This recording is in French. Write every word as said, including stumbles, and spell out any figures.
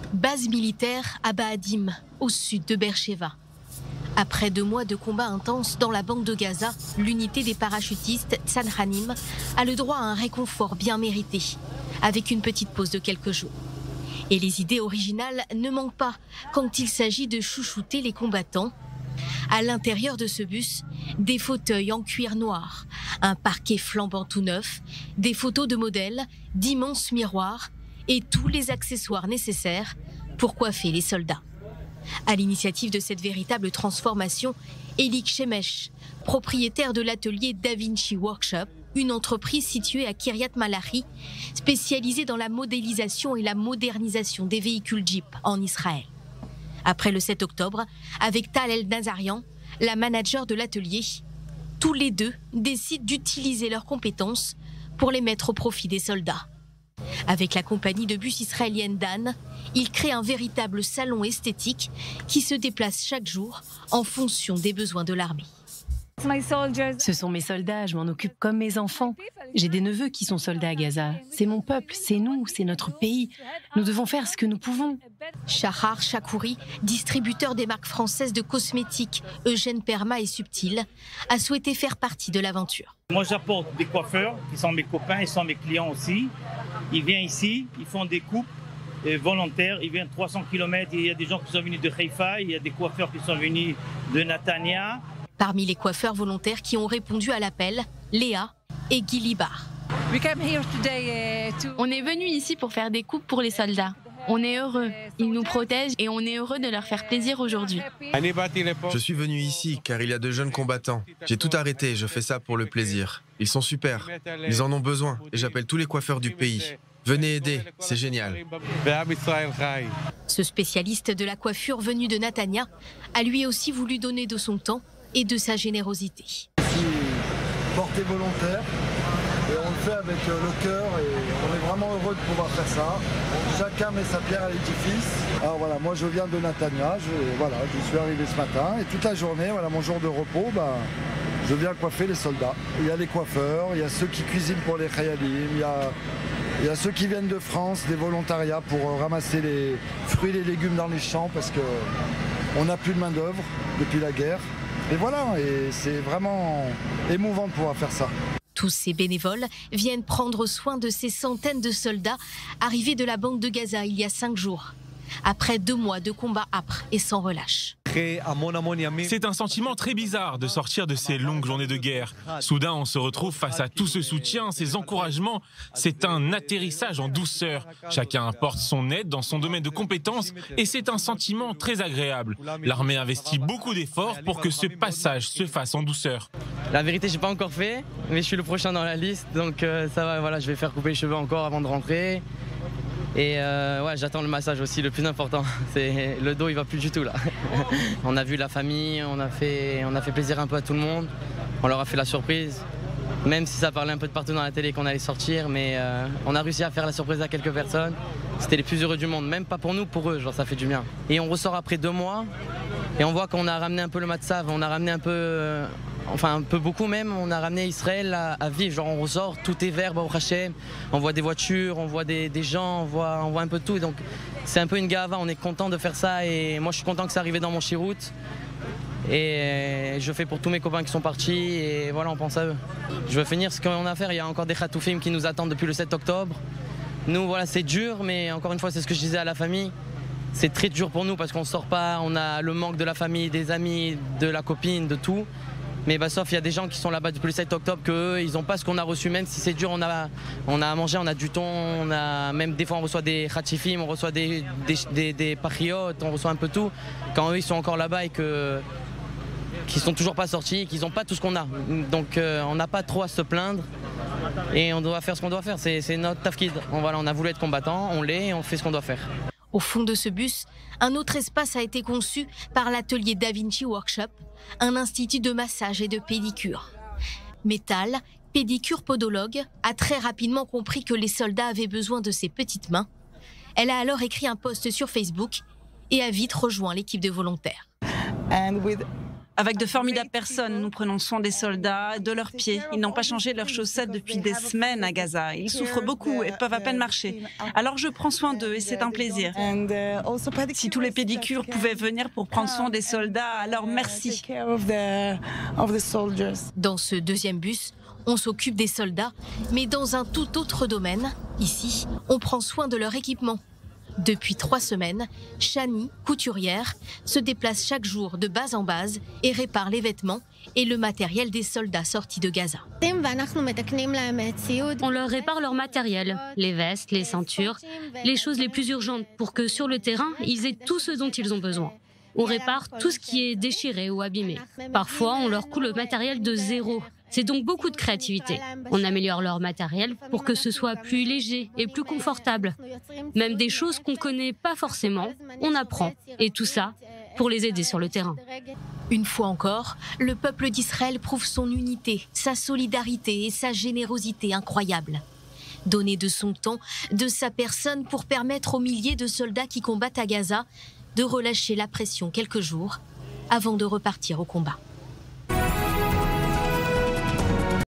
Base militaire à Baadim, au sud de Beersheva. Après deux mois de combats intenses dans la bande de Gaza, l'unité des parachutistes Tzananim a le droit à un réconfort bien mérité, avec une petite pause de quelques jours. Et les idées originales ne manquent pas quand il s'agit de chouchouter les combattants. À l'intérieur de ce bus, des fauteuils en cuir noir, un parquet flambant tout neuf, des photos de modèles, d'immenses miroirs et tous les accessoires nécessaires pour coiffer les soldats. À l'initiative de cette véritable transformation, Elik Shemesh, propriétaire de l'atelier Da Vinci Workshop, une entreprise située à Kiryat Malachi, spécialisée dans la modélisation et la modernisation des véhicules Jeep en Israël. Après le sept octobre, avec Tal El Nazarian, la manager de l'atelier, tous les deux décident d'utiliser leurs compétences pour les mettre au profit des soldats. Avec la compagnie de bus israélienne Dan, ils créent un véritable salon esthétique qui se déplace chaque jour en fonction des besoins de l'armée. Ce sont mes soldats, je m'en occupe comme mes enfants. J'ai des neveux qui sont soldats à Gaza. C'est mon peuple, c'est nous, c'est notre pays. Nous devons faire ce que nous pouvons. Shahar Chakouri, distributeur des marques françaises de cosmétiques Eugène Perma et Subtil, a souhaité faire partie de l'aventure. Moi, j'apporte des coiffeurs qui sont mes copains, ils sont mes clients aussi. Ils viennent ici, ils font des coupes volontaires. Ils viennent trois cents kilomètres. Il y a des gens qui sont venus de Haïfa, il y a des coiffeurs qui sont venus de Netanya. Parmi les coiffeurs volontaires qui ont répondu à l'appel, Léa et Guy Libar. On est venu ici pour faire des coupes pour les soldats. On est heureux, ils nous protègent et on est heureux de leur faire plaisir aujourd'hui. Je suis venu ici car il y a de jeunes combattants. J'ai tout arrêté, je fais ça pour le plaisir. Ils sont super, ils en ont besoin et j'appelle tous les coiffeurs du pays. Venez aider, c'est génial. Ce spécialiste de la coiffure venu de Netanya a lui aussi voulu donner de son temps et de sa générosité. Je suis porté volontaire et on le fait avec le cœur et on est vraiment heureux de pouvoir faire ça. Chacun met sa pierre à l'édifice. Alors voilà, moi je viens de Netanya, je, voilà, je suis arrivé ce matin et toute la journée, voilà, mon jour de repos, bah, je viens coiffer les soldats. Il y a les coiffeurs, il y a ceux qui cuisinent pour les Khayalim, il y a, il y a ceux qui viennent de France, des volontariats pour ramasser les fruits et les légumes dans les champs parce qu'on n'a plus de main d'œuvre depuis la guerre. Et voilà, et c'est vraiment émouvant de pouvoir faire ça. Tous ces bénévoles viennent prendre soin de ces centaines de soldats arrivés de la bande de Gaza il y a cinq jours, après deux mois de combats âpres et sans relâche. C'est un sentiment très bizarre de sortir de ces longues journées de guerre. Soudain, on se retrouve face à tout ce soutien, ces encouragements. C'est un atterrissage en douceur. Chacun apporte son aide dans son domaine de compétences et c'est un sentiment très agréable. L'armée investit beaucoup d'efforts pour que ce passage se fasse en douceur. La vérité, j'ai pas encore fait, mais je suis le prochain dans la liste, donc euh, ça va. Voilà, je vais faire couper les cheveux encore avant de rentrer. Et euh, ouais, j'attends le massage aussi, le plus important. C'est le dos, il va plus du tout là. On a vu la famille, on a fait, on a fait plaisir un peu à tout le monde. On leur a fait la surprise, même si ça parlait un peu de partout dans la télé qu'on allait sortir, mais euh, on a réussi à faire la surprise à quelques personnes. C'était les plus heureux du monde, même pas pour nous, pour eux, genre ça fait du bien. Et on ressort après deux mois et on voit qu'on a ramené un peu le matzav, on a ramené un peu, euh, enfin un peu beaucoup même, on a ramené Israël à, à vivre. Genre on ressort, tout est vert, Baruch Hashem, on voit des voitures, on voit des, des gens, on voit, on voit un peu de tout. Et donc c'est un peu une gava, on est content de faire ça et moi je suis content que ça arrive dans mon chirout. Et je fais pour tous mes copains qui sont partis et voilà, on pense à eux. Je veux finir ce qu'on a à faire, il y a encore des khatoufim qui nous attendent depuis le sept octobre. Nous voilà, c'est dur, mais encore une fois c'est ce que je disais à la famille. C'est très dur pour nous parce qu'on sort pas, on a le manque de la famille, des amis, de la copine, de tout. Mais bah, sauf il y a des gens qui sont là-bas depuis le sept octobre qu'eux, ils n'ont pas ce qu'on a reçu, même si c'est dur, on a, on a à manger, on a du thon, on a, même des fois on reçoit des khatifim, on reçoit des, des, des, des patriotes, on reçoit un peu tout. Quand eux ils sont encore là-bas et que qu'ils sont toujours pas sortis, qu'ils n'ont pas tout ce qu'on a. Donc euh, on n'a pas trop à se plaindre et on doit faire ce qu'on doit faire, c'est notre tafkid. On, voilà, on a voulu être combattant, on l'est et on fait ce qu'on doit faire. Au fond de ce bus, un autre espace a été conçu par l'atelier Da Vinci Workshop, un institut de massage et de pédicure. Métal, pédicure podologue, a très rapidement compris que les soldats avaient besoin de ses petites mains. Elle a alors écrit un post sur Facebook et a vite rejoint l'équipe de volontaires. Avec de formidables personnes, nous prenons soin des soldats, de leurs pieds. Ils n'ont pas changé leurs chaussettes depuis des semaines à Gaza. Ils souffrent beaucoup et peuvent à peine marcher. Alors je prends soin d'eux et c'est un plaisir. Si tous les pédicures pouvaient venir pour prendre soin des soldats, alors merci. Dans ce deuxième bus, on s'occupe des soldats, mais dans un tout autre domaine. Ici, on prend soin de leur équipement. Depuis trois semaines, Shani, couturière, se déplace chaque jour de base en base et répare les vêtements et le matériel des soldats sortis de Gaza. On leur répare leur matériel, les vestes, les ceintures, les choses les plus urgentes pour que sur le terrain, ils aient tout ce dont ils ont besoin. On répare tout ce qui est déchiré ou abîmé. Parfois, on leur coud le matériel de zéro. C'est donc beaucoup de créativité. On améliore leur matériel pour que ce soit plus léger et plus confortable. Même des choses qu'on ne connaît pas forcément, on apprend. Et tout ça pour les aider sur le terrain. Une fois encore, le peuple d'Israël prouve son unité, sa solidarité et sa générosité incroyable. Donner de son temps, de sa personne pour permettre aux milliers de soldats qui combattent à Gaza de relâcher la pression quelques jours avant de repartir au combat.